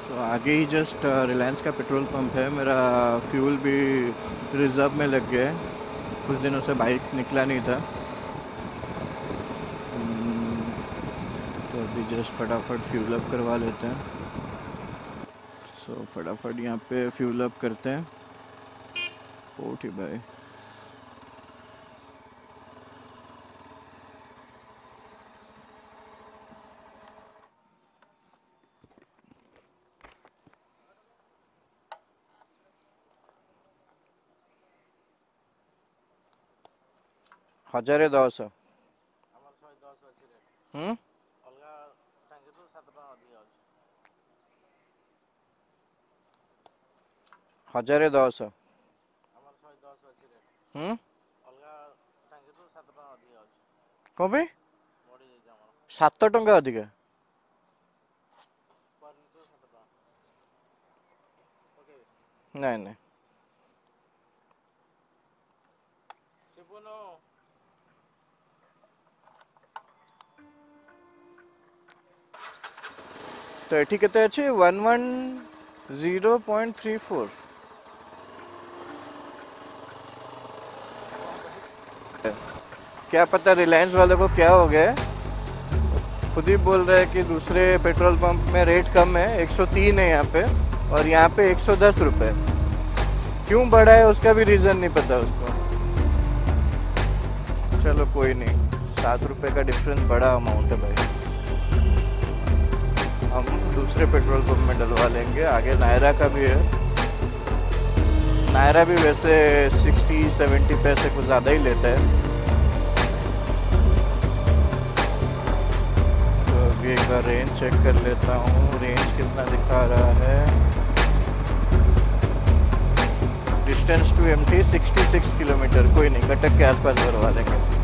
तो आगे ही जस्ट रिलायंस का पेट्रोल पंप है। मेरा फ्यूल भी रिज़र्व में लग गया है, कुछ दिनों से बाइक निकला नहीं था। तो अभी जस्ट फटाफट फ्यूल अप करवा लेते हैं। सो फटाफट यहाँ पे फ्यूल अप करते हैं। ओटी भाई हजारे 10 हजारे 10 कौन भाई 7 टंका अधिक नहीं नहीं तो एठी केते अछि 110.34 क्या पता रिलायंस वालों को क्या हो गया। खुद ही बोल रहे हैं कि दूसरे पेट्रोल पंप में रेट कम है, 103 है यहाँ पे, और यहाँ पे 110 रुपये। क्यों बढ़ा है उसका भी रीज़न नहीं पता उसको। चलो कोई नहीं, 7 रुपये का डिफरेंस बड़ा अमाउंट है भाई। हम दूसरे पेट्रोल पंप में डलवा लेंगे। आगे नायरा का भी है। नायरा भी वैसे 60-70 पैसे कुछ ज़्यादा ही लेता है। तो अभी एक बार रेंज चेक कर लेता हूँ, रेंज कितना दिखा रहा है। Distance to empty 66 kilometre. कोई नहीं, कटक के आसपास भरवा लेंगे।